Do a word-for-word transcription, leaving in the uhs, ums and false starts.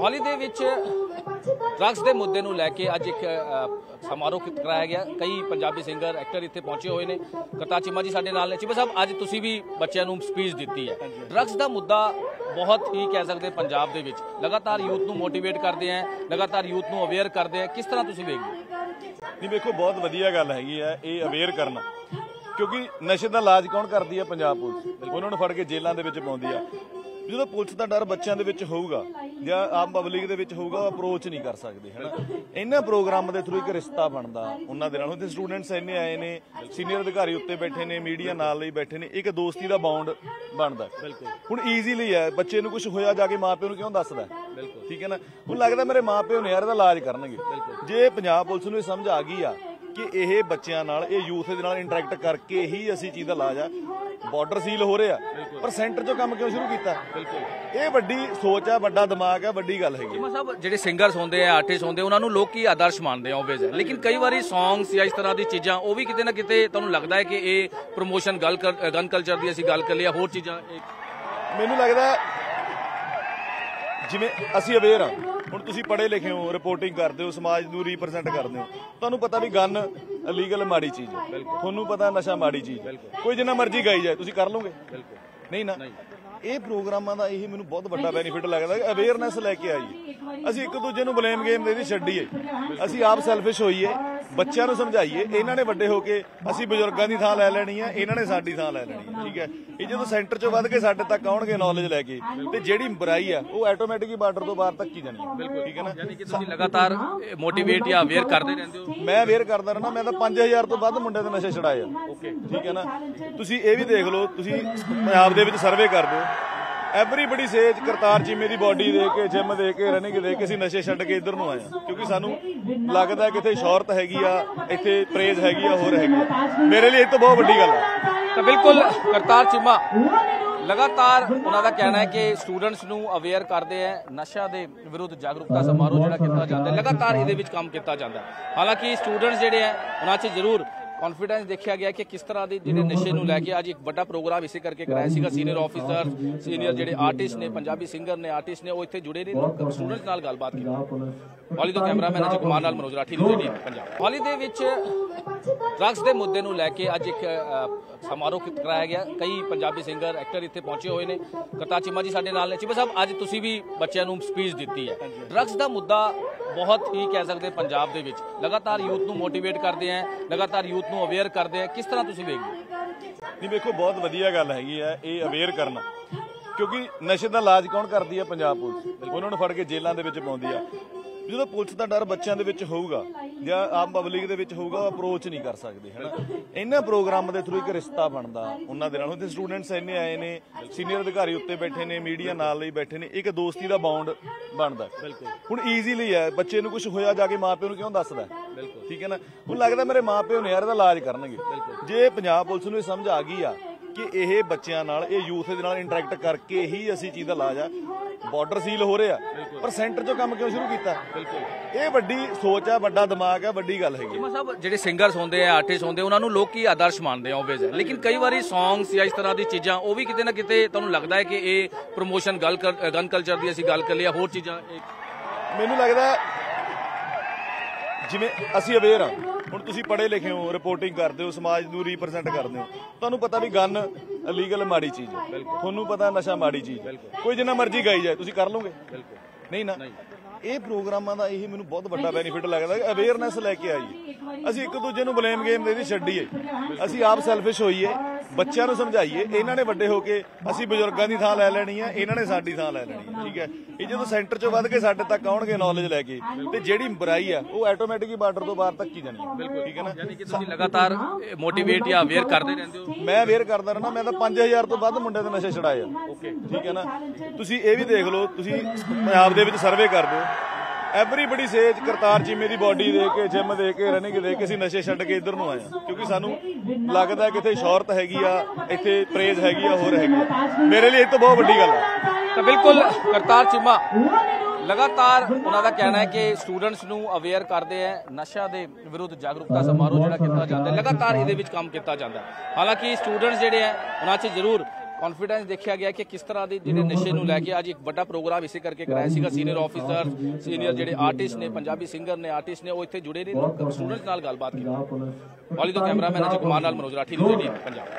ਮੋਹਾਲੀ ਦੇ ਵਿੱਚ ਡਰੱਗਸ ਦੇ ਮੁੱਦੇ ਨੂੰ ਲੈ ਕੇ ਅੱਜ ਇੱਕ ਸਮਾਰੋਹ ਕਰਾਇਆ ਗਿਆ। ਕਈ ਪੰਜਾਬੀ ਸਿੰਗਰ ਐਕਟਰ ਇੱਥੇ ਪਹੁੰਚੇ ਹੋਏ ਨੇ। ਕਰਤਾਰ ਚੀਮਾ ਜੀ ਸਾਡੇ ਨਾਲ ਨੇ। ਚੀਮਾ ਸਾਹਿਬ, ਅੱਜ ਤੁਸੀਂ ਵੀ ਬੱਚਿਆਂ ਨੂੰ ਸਪੀਚ ਦਿੱਤੀ ਹੈ। ਡਰੱਗਸ ਦਾ ਮੁੱਦਾ ਬਹੁਤ ਹੀ ਕਹਿ ਸਕਦੇ ਪੰਜਾਬ ਦੇ ਵਿੱਚ ਲਗਾਤਾਰ ਯੂਥ ਨੂੰ ਮੋਟੀਵੇਟ ਕਰਦੇ ਆ, ਲਗਾਤਾਰ ਯੂਥ ਨੂੰ ਅਵੇਅਰ ਕਰਦੇ ਆ। ਕਿਸ ਤਰ੍ਹਾਂ ਤੁਸੀਂ ਵੇਖਦੇ? ਨਹੀਂ ਵੇਖੋ, ਬਹੁਤ ਵਧੀਆ ਗੱਲ ਹੈਗੀ ਹੈ ਇਹ ਅਵੇਅਰ ਕਰਨਾ, ਕਿਉਂਕਿ ਨਸ਼ੇ ਦਾ ਇਲਾਜ ਕੌਣ ਕਰਦੀ ਹੈ? ਪੰਜਾਬ ਪੁਲਿਸ। ਉਹਨਾਂ ਨੂੰ ਫੜ ਕੇ ਜੇਲ੍ਹਾਂ ਦੇ ਵਿੱਚ ਪਾਉਂਦੀ ਆ। ਜਦੋਂ ਪੁਲਿਸ ਦਾ ਡਰ ਬੱਚਿਆਂ ਦੇ ਵਿੱਚ ਹੋਊਗਾ ਜਾਂ ਆਮ ਪਬਲਿਕ ਦੇ ਵਿੱਚ ਹੋਊਗਾ, ਉਹ ਅਪਰੋਚ ਨਹੀਂ ਕਰ ਸਕਦੇ ਹੈ ਨਾ। ਇਹਨਾਂ ਪ੍ਰੋਗਰਾਮ ਦੇ ਥਰੂ ਇੱਕ ਰਿਸ਼ਤਾ ਬਣਦਾ ਉਹਨਾਂ ਦੇ ਨਾਲ। ਉੱਥੇ ਸਟੂਡੈਂਟਸ ਇੰਨੇ ਆਏ ਨੇ, ਸੀਨੀਅਰ ਅਧਿਕਾਰੀ ਉੱਤੇ ਬੈਠੇ ਨੇ, ਮੀਡੀਆ ਨਾਲ ਲਈ ਬੈਠੇ ਨੇ, ਇੱਕ ਦੋਸਤੀ ਦਾ ਬੌਂਡ ਬਣਦਾ। ਹੁਣ ਈਜ਼ੀਲੀ ਹੈ, ਬੱਚੇ ਨੂੰ ਕੁਝ ਹੋਇਆ ਜਾ ਕੇ ਮਾਪਿਓ ਨੂੰ ਕਿਉਂ ਦੱਸਦਾ? ਠੀਕ ਹੈ ਨਾ। ਹੁਣ ਲੱਗਦਾ ਮੇਰੇ ਮਾਪਿਓ ਨੇ ਯਾਰ ਇਹਦਾ ਇਲਾਜ ਕਰਨਗੇ। ਜੇ ਪੰਜਾਬ ਪੁਲਿਸ ਨੂੰ ਇਹ ਸਮਝ ਆ ਗਈ ਆ ਕਿ ਇਹ ਬੱਚਿਆਂ ਨਾਲ, ਇਹ ਯੂਥ ਦੇ ਨਾਲ ਇੰਟਰੈਕਟ ਕਰਕੇ ਹੀ ਅਸੀਂ ਚੀਜ਼ ਦਾ ਇਲਾਜ ਆ। ਬਾਰਡਰ ਸੀਲ ਹੋ ਰਿਹਾ, ਪਰ ਸੈਂਟਰ ਚੋਂ ਕੰਮ ਕਿਉਂ ਸ਼ੁਰੂ ਕੀਤਾ? ਇਹ ਵੱਡੀ ਸੋਚ ਆ, ਵੱਡਾ ਦਿਮਾਗ ਆ, ਵੱਡੀ ਗੱਲ ਹੈਗੀ। ਚੀਮਾ ਸਾਹਿਬ, ਜਿਹੜੇ ਸਿੰਗਰਸ ਹੁੰਦੇ ਆ, ਆਰਟਿਸਟ ਹੁੰਦੇ, ਉਹਨਾਂ ਨੂੰ ਲੋਕ ਕੀ ਆਦਰਸ਼ ਮੰਨਦੇ ਆ ਓਬਵੀਅਸ, ਲੇਕਿਨ ਕਈ ਵਾਰੀ ਸੌਂਗਸ ਜਾਂ ਇਸ ਤਰ੍ਹਾਂ ਦੀ ਚੀਜ਼ਾਂ ਉਹ ਵੀ ਕਿਤੇ ਨਾ ਕਿਤੇ ਤੁਹਾਨੂੰ ਲੱਗਦਾ ਹੈ ਕਿ ਇਹ ਪ੍ਰਮੋਸ਼ਨ ਗੱਲ ਗਨ ਕਲਚਰ ਦੀ ਅਸੀਂ ਗੱਲ ਕਰ ਲਈ, ਹੋਰ ਚੀਜ਼ਾਂ। ਮੈਨੂੰ ਲੱਗਦਾ ਜਿਵੇਂ ਅਸੀਂ ਅਵੇਅਰ ਆ, ਹੁਣ ਤੁਸੀਂ ਪੜ੍ਹੇ ਲਿਖੇ ਹੋ, ਰਿਪੋਰਟਿੰਗ ਕਰਦੇ ਹੋ, ਸਮਾਜ ਨੂੰ ਰੀਪ੍ਰੈਜ਼ੈਂਟ ਕਰਦੇ ਹੋ, ਤੁਹਾਨੂੰ ਪਤਾ ਵੀ ਗਨ ਇਲੀਗਲ ਮਾੜੀ ਚੀਜ਼ ਹੈ, ਤੁਹਾਨੂੰ ਪਤਾ ਨਸ਼ਾ ਮਾੜੀ ਚੀਜ਼ ਹੈ। ਕੋਈ ਜਿੰਨਾ ਮਰਜ਼ੀ ਗਾਈ ਜਾਏ, ਤੁਸੀਂ ਕਰ ਲਓਗੇ? ਨਹੀਂ ਨਾ। ਇਹ ਪ੍ਰੋਗਰਾਮਾਂ ਦਾ ਇਹ ਮੈਨੂੰ ਬਹੁਤ ਵੱਡਾ ਬੈਨੀਫਿਟ ਲੱਗਦਾ ਕਿ ਅਵੇਅਰਨੈਸ ਲੈ ਕੇ ਆਈਏ। ਅਸੀਂ ਇੱਕ ਦੂਜੇ ਨੂੰ ਬਲੇਮ ਗੇਮ ਦੇ ਦੀ ਛੱਡੀਏ, ਅਸੀਂ ਆਪ ਸੈਲਫਿਸ਼ ਹੋਈਏ, ਬੱਚਿਆਂ ਨੂੰ ਸਮਝਾਈਏ ਇਹਨਾਂ ਨੇ ਵੱਡੇ ਹੋ ਕੇ ਅਸੀਂ ਬਜ਼ੁਰਗਾਂ ਦੀ ਥਾਂ ਲੈ ਲੈਣੀ ਹੈ, ਇਹਨਾਂ ਨੇ ਸਾਡੀ ਥਾਂ ਲੈ ਲੈਣੀ ਹੈ। ਠੀਕ ਹੈ, ਇਹ ਜਦੋਂ ਸੈਂਟਰ ਚੋਂ ਵੱਧ ਕੇ ਸਾਡੇ ਤੱਕ ਆਉਣਗੇ ਨੌਲੇਜ ਲੈ ਕੇ, ਤੇ ਜਿਹੜੀ ਬੁਰਾਈ ਆ ਉਹ ਆਟੋਮੈਟਿਕਲੀ ਬਾਰਡਰ ਤੋਂ ਬਾਹਰ ਤੱਕ ਹੀ ਜਾਣੀ ਹੈ। ਠੀਕ ਹੈ ਨਾ। ਯਾਨੀ ਕਿ ਤੁਸੀਂ ਲਗਾਤਾਰ ਮੋਟੀਵੇਟ ਜਾਂ ਅਵੇਅਰ ਕਰਦੇ ਰਹਿੰਦੇ ਹੋ? ਮੈਂ ਅਵੇਅਰ ਕਰਦਾ ਰਹਿਣਾ। ਮੈਂ ਤਾਂ ਪੰਜ ਹਜ਼ਾਰ ਤੋਂ ਵੱਧ ਮੁੰਡੇ ਦੇ ਨਸ਼ੇ ਛੁਡਾਏ ਆ। ਠੀਕ ਹੈ ਨਾ। ਤੁਸੀਂ ਇਹ ਵੀ ਦੇਖ ਲਓ, ਤੁਸੀਂ ਪੰਜਾਬ ਦੇ ਵਿੱਚ ਸਰਵੇ ਕਰ ਦਿਓ, ਐਵਰੀਬਡੀ ਸੇਜ ਕਰਤਾਰ ਚੀਮੇ ਦੀ ਬੋਡੀ ਦੇ ਕੇ, ਜਿਮ ਦੇ ਕੇ, ਰਨਿੰਗ ਦੇ ਕੇ ਅਸੀਂ ਨਸ਼ੇ ਛੱਡ ਕੇ ਇੱਧਰ ਨੂੰ ਆਏ ਆ, ਕਿਉਂਕਿ ਸਾਨੂੰ ਲੱਗਦਾ ਕਿ ਇੱਥੇ ਸ਼ੌਹਰਤ ਹੈਗੀ ਆ, ਇੱਥੇ ਪ੍ਰੇਜ਼ ਹੈਗੀ ਆ, ਹੋਰ ਹੈਗੀ ਆ। ਮੇਰੇ ਲਈ ਇਹ ਤਾਂ ਬਹੁਤ ਵੱਡੀ ਗੱਲ ਹੈ। ਤਾਂ ਬਿਲਕੁਲ ਕਰਤਾਰ ਚੀਮਾ ਲਗਾਤਾਰ ਉਹਨਾਂ ਦਾ ਕਹਿਣਾ ਹੈ ਕਿ ਸਟੂਡੈਂਟਸ ਨੂੰ ਅਵੇਅਰ ਕਰਦੇ ਆ, ਨਸ਼ਾ ਦੇ ਵਿਰੁੱਧ ਜਾਗਰੂਕਤਾ ਸਮਾਰੋਹ ਜਿਹੜਾ ਕੀਤਾ ਜਾਂਦਾ ਹੈ, ਲਗਾਤਾਰ ਇਹਦੇ ਵਿੱਚ ਕੰਮ ਕੀਤਾ ਜਾਂਦਾ ਹੈ। ਹਾਲਾਂਕਿ ਸਟੂਡੈਂਟਸ ਜਿਹੜੇ ਆ ਉਹਨਾਂ 'ਚ ਜ਼ਰੂਰ ਕੌਨਫੀਡੈਂਸ ਦੇਖਿਆ ਗਿਆ ਕਿ ਕਿਸ ਤਰ੍ਹਾਂ ਦੇ ਜਿਹੜੇ ਨਸ਼ੇ ਨੂੰ ਲੈ ਕੇ ਅੱਜ ਇੱਕ ਵੱਡਾ ਪ੍ਰੋਗਰਾਮ ਇਸੇ ਕਰਕੇ ਕਰਾਇਆ ਸੀਗਾ। ਸੀਨੀਅਰ ਆਫੀਸਰ, ਸੀਨੀਅਰ ਜਿਹੜੇ ਆਰਟਿਸਟ ਨੇ, ਪੰਜਾਬੀ ਸਿੰਗਰ ਨੇ, ਆਰਟਿਸਟ ਨੇ, ਉਹ ਇੱਥੇ ਜੁੜੇ ਨੇ, ਸਟੂਡੈਂਟਸ ਨਾਲ ਗੱਲਬਾਤ ਕੀਤੀ। ਮੋਹਾਲੀ ਤੋਂ ਕੈਮਰਾਮੈਨ ਅਜੇ ਕੁਮਾਰ ਨਾਲ ਮਨੋਜ ਰਾਠੀ, ਨਿਊਜ਼ ਏਟੀਨ ਪੰਜਾਬ। ਮੋਹਾਲੀ ਦੇ ਵਿੱਚ ਡਰੱਗਸ ਦੇ ਮੁੱਦੇ ਨੂੰ ਲੈ ਕੇ ਅੱਜ ਇੱਕ ਸਮਾਰੋਹ ਕਰਾਇਆ ਗਿਆ। ਕਈ ਪੰਜਾਬੀ ਸਿੰਗਰ ਐਕਟਰ ਇੱਥੇ ਪਹੁੰਚੇ ਹੋਏ ਨੇ। ਕਰਤਾਰ ਚੀਮਾ ਜੀ ਸਾਡੇ ਨਾਲ ਨੇ। ਚੀਮਾ ਸਾਹਿਬ, ਅੱਜ ਤੁਸੀਂ ਵੀ ਬੱਚਿਆਂ ਨੂੰ ਸਪੀਚ ਦਿੱਤੀ ਹੈ। ਡਰੱਗਸ ਦਾ ਮੁੱਦਾ ਬਹੁਤ ਹੀ ਕਹਿ ਸਕਦੇ ਪੰਜਾਬ ਦੇ ਵਿੱਚ ਲਗਾਤਾਰ ਯੂਥ ਨੂੰ ਮੋਟੀਵੇਟ ਕਰਦੇ ਆ, ਲਗਾਤਾਰ ਯੂਥ ਨੂੰ ਅਵੇਅਰ ਕਰਦੇ ਆ। ਕਿਸ ਤਰ੍ਹਾਂ ਤੁਸੀਂ ਵੇਖਦੇ? ਨਹੀਂ ਵੇਖੋ, ਬਹੁਤ ਵਧੀਆ ਗੱਲ ਹੈਗੀ ਹੈ ਇਹ ਅਵੇਅਰ ਕਰਨਾ, ਕਿਉਂਕਿ ਨਸ਼ੇ ਦਾ ਇਲਾਜ ਕੌਣ ਕਰਦੀ ਹੈ? ਪੰਜਾਬ ਪੁਲਿਸ। ਉਹਨਾਂ ਨੂੰ ਫੜ ਕੇ ਜੇਲ੍ਹਾਂ ਦੇ ਵਿੱਚ ਪਾਉਂਦੀ ਆ। ਜਦੋਂ ਪੁਲਿਸ ਦਾ ਡਰ ਬੱਚਿਆਂ ਦੇ ਵਿੱਚ ਹੋਊਗਾ ਜਾਂ ਆਮ ਪਬਲਿਕ ਦੇ ਵਿੱਚ ਹੋਊਗਾ, ਉਹ ਅਪਰੋਚ ਨਹੀਂ ਕਰ ਸਕਦੇ ਹੈ ਨਾ। ਇਹਨਾਂ ਪ੍ਰੋਗਰਾਮ ਦੇ ਥਰੂ ਇੱਕ ਰਿਸ਼ਤਾ ਬਣਦਾ ਉਹਨਾਂ ਦੇ ਨਾਲ। ਉੱਥੇ ਸਟੂਡੈਂਟਸ ਇੰਨੇ ਆਏ ਨੇ, ਸੀਨੀਅਰ ਅਧਿਕਾਰੀ ਉੱਤੇ ਬੈਠੇ ਨੇ, ਮੀਡੀਆ ਨਾਲ ਲਈ ਬੈਠੇ ਨੇ, ਇੱਕ ਦੋਸਤੀ ਦਾ ਬੌਂਡ ਬਣਦਾ। ਹੁਣ ਈਜ਼ੀਲੀ ਹੈ, ਬੱਚੇ ਨੂੰ ਕੁਝ ਹੋਇਆ ਜਾ ਕੇ ਮਾਪਿਓ ਨੂੰ ਕਿਉਂ ਦੱਸਦਾ? ਠੀਕ ਹੈ ਨਾ। ਹੁਣ ਲੱਗਦਾ ਮੇਰੇ ਮਾਪਿਓ ਨੇ ਯਾਰ ਇਹਦਾ ਇਲਾਜ ਕਰਨਗੇ। ਜੇ ਪੰਜਾਬ ਪੁਲਿਸ ਨੂੰ ਇਹ ਸਮਝ ਆ ਗਈ ਆ ਕਿ ਇਹ ਬੱਚਿਆਂ ਨਾਲ, ਇਹ ਯੂਥ ਦੇ ਨਾਲ ਇੰਟਰੈਕਟ ਕਰਕੇ ਹੀ ਅਸੀਂ ਚੀਜ਼ ਦਾ ਇਲਾਜ ਆ। ਬਾਰਡਰ ਸੀਲ ਹੋ ਰਿਹਾ, ਪਰ ਸੈਂਟਰ ਚੋਂ ਕੰਮ ਕਿਉਂ ਸ਼ੁਰੂ ਕੀਤਾ? ਇਹ ਵੱਡੀ ਸੋਚ ਆ, ਵੱਡਾ ਦਿਮਾਗ ਆ, ਵੱਡੀ ਗੱਲ ਹੈਗੀ। ਚੀਮਾ ਸਾਹਿਬ, ਜਿਹੜੇ ਸਿੰਗਰਸ ਹੁੰਦੇ ਆ, ਆਰਟਿਸਟ ਹੁੰਦੇ, ਉਹਨਾਂ ਨੂੰ ਲੋਕ ਕੀ ਆਦਰਸ਼ ਮੰਨਦੇ ਆ ਓਬਵੀਅਸ, ਲੇਕਿਨ ਕਈ ਵਾਰੀ ਸੌਂਗਸ ਜਾਂ ਇਸ ਤਰ੍ਹਾਂ ਦੀ ਚੀਜ਼ਾਂ ਉਹ ਵੀ ਕਿਤੇ ਨਾ ਕਿਤੇ ਤੁਹਾਨੂੰ ਲੱਗਦਾ ਹੈ ਕਿ ਇਹ ਪ੍ਰਮੋਸ਼ਨ ਗੱਲ ਗਨ ਕਲਚਰ ਦੀ ਅਸੀਂ ਗੱਲ ਕਰ ਲਈ, ਹੋਰ ਚੀਜ਼ਾਂ। ਮੈਨੂੰ ਲੱਗਦਾ ਜਿਵੇਂ ਅਸੀਂ ਅਵੇਅਰ ਆ, ਹੁਣ ਤੁਸੀਂ ਪੜ੍ਹੇ ਲਿਖੇ ਹੋ, ਰਿਪੋਰਟਿੰਗ ਕਰਦੇ ਹੋ, ਸਮਾਜ ਨੂੰ ਰੀਪ੍ਰੈਜ਼ੈਂਟ ਕਰਦੇ ਹੋ, ਤੁਹਾਨੂੰ ਪਤਾ ਵੀ ਗਨ ਇਲੀਗਲ ਮਾੜੀ ਚੀਜ਼ ਹੈ, ਤੁਹਾਨੂੰ ਪਤਾ ਨਸ਼ਾ ਮਾੜੀ ਚੀਜ਼ ਹੈ। ਕੋਈ ਜਿੰਨਾ ਮਰਜ਼ੀ ਗਾਈ ਜਾਏ, ਤੁਸੀਂ ਕਰ ਲਓਗੇ? ਨਹੀਂ ਨਾ। ਇਹ ਪ੍ਰੋਗਰਾਮਾਂ ਦਾ ਇਹ ਮੈਨੂੰ ਬਹੁਤ ਵੱਡਾ ਬੈਨੀਫਿਟ ਲੱਗਦਾ ਕਿ ਅਵੇਅਰਨੈਸ ਲੈ ਕੇ ਆਈਏ। ਅਸੀਂ ਇੱਕ ਦੂਜੇ ਨੂੰ ਬਲੇਮ ਗੇਮ ਦੇ ਦੀ ਛੱਡੀਏ, ਅਸੀਂ ਆਪ ਸੈਲਫਿਸ਼ ਹੋਈਏ, ਬੱਚਿਆਂ ਨੂੰ ਸਮਝਾਈਏ ਇਹਨਾਂ ਨੇ ਵੱਡੇ ਹੋ ਕੇ ਅਸੀਂ ਬਜ਼ੁਰਗਾਂ ਦੀ ਥਾਂ ਲੈ ਲੈਣੀ ਹੈ, ਇਹਨਾਂ ਨੇ ਸਾਡੀ ਥਾਂ ਲੈ ਲੈਣੀ ਹੈ। ਠੀਕ ਹੈ, ਇਹ ਜਦੋਂ ਸੈਂਟਰ ਚੋਂ ਵੱਧ ਕੇ ਸਾਡੇ ਤੱਕ ਆਉਣਗੇ ਨੌਲੇਜ ਲੈ ਕੇ, ਤੇ ਜਿਹੜੀ ਬੁਰਾਈ ਆ ਉਹ ਆਟੋਮੈਟਿਕਲੀ ਬਾਰਡਰ ਤੋਂ ਬਾਹਰ ਤੱਕ ਹੀ ਜਾਣੀ ਹੈ। ਠੀਕ ਹੈ ਨਾ। ਯਾਨੀ ਕਿ ਤੁਸੀਂ ਲਗਾਤਾਰ ਮੋਟੀਵੇਟ ਜਾਂ ਅਵੇਅਰ ਕਰਦੇ ਰਹਿੰਦੇ ਹੋ? ਮੈਂ ਅਵੇਅਰ ਕਰਦਾ ਰਹਿਣਾ। ਮੈਂ ਤਾਂ ਪੰਜ ਹਜ਼ਾਰ ਤੋਂ ਵੱਧ ਮੁੰਡੇ ਦੇ ਨਸ਼ੇ ਛੁਡਾਏ ਆ। ਠੀਕ ਹੈ ਨਾ। ਤੁਸੀਂ ਇਹ ਵੀ ਦੇਖ ਲਓ, ਤੁਸੀਂ ਪੰਜਾਬ ਦੇ ਵਿੱਚ ਸਰਵੇ ਕਰ ਦਿਓ, ਐਵਰੀਬਡੀ ਸੇਜ ਕਰਤਾਰ ਚੀਮੇ ਦੀ ਬੋਡੀ ਦੇ ਕੇ, ਜਿਮ ਦੇ ਕੇ, ਰਨਿੰਗ ਦੇ ਕੇ ਅਸੀਂ ਨਸ਼ੇ ਛੱਡ ਕੇ ਇੱਧਰ ਨੂੰ ਆਏ ਆ, ਕਿਉਂਕਿ ਸਾਨੂੰ ਲੱਗਦਾ ਕਿ ਇੱਥੇ ਸ਼ੌਹਰਤ ਹੈਗੀ ਆ, ਇੱਥੇ ਪ੍ਰੇਜ਼ ਹੈਗੀ ਆ, ਹੋਰ ਹੈਗੀ ਆ। ਮੇਰੇ ਲਈ ਇਹ ਤਾਂ ਬਹੁਤ ਵੱਡੀ ਗੱਲ ਹੈ। ਤਾਂ ਬਿਲਕੁਲ ਕਰਤਾਰ ਚੀਮਾ ਲਗਾਤਾਰ ਉਹਨਾਂ ਦਾ ਕਹਿਣਾ ਹੈ ਕਿ ਸਟੂਡੈਂਟਸ ਨੂੰ ਅਵੇਅਰ ਕਰਦੇ ਆ, ਨਸ਼ਾ ਦੇ ਵਿਰੁੱਧ ਜਾਗਰੂਕਤਾ ਸਮਾਰੋਹ ਜਿਹੜਾ ਕੀਤਾ ਜਾਂਦਾ ਹੈ, ਲਗਾਤਾਰ ਇਹਦੇ ਵਿੱਚ ਕੰਮ ਕੀਤਾ ਜਾਂਦਾ ਹੈ। ਹਾਲਾਂਕਿ ਸਟੂਡੈਂਟਸ ਜਿਹੜੇ ਆ ਉਹਨਾਂ 'ਚ ਜ਼ਰੂਰ ਕੌਨਫੀਡੈਂਸ ਦੇਖਿਆ ਗਿਆ ਕਿ ਕਿਸ ਤਰ੍ਹਾਂ ਦੇ ਜਿਹੜੇ ਨਸ਼ੇ ਨੂੰ ਲੈ ਕੇ ਅੱਜ ਇੱਕ ਵੱਡਾ ਪ੍ਰੋਗਰਾਮ ਇਸੇ ਕਰਕੇ ਕਰਾਇਆ ਸੀਗਾ। ਸੀਨੀਅਰ ਆਫੀਸਰ, ਸੀਨੀਅਰ ਜਿਹੜੇ ਆਰਟਿਸਟ ਨੇ, ਪੰਜਾਬੀ ਸਿੰਗਰ ਨੇ, ਆਰਟਿਸਟ ਨੇ, ਉਹ ਇੱਥੇ ਜੁੜੇ ਨੇ, ਸਟੂਡੈਂਟਸ ਨਾਲ ਗੱਲਬਾਤ ਕੀਤੀ। ਵਾਲੀ ਤੋਂ ਕੈਮਰਾਮੈਨ ਅਜੇ ਕੁਮਾਰ ਨਾਲ ਮਨੋਜ ਰਾਠੀ, ਨਿਊਜ਼ ਏਟੀਨ ਪੰਜਾਬ।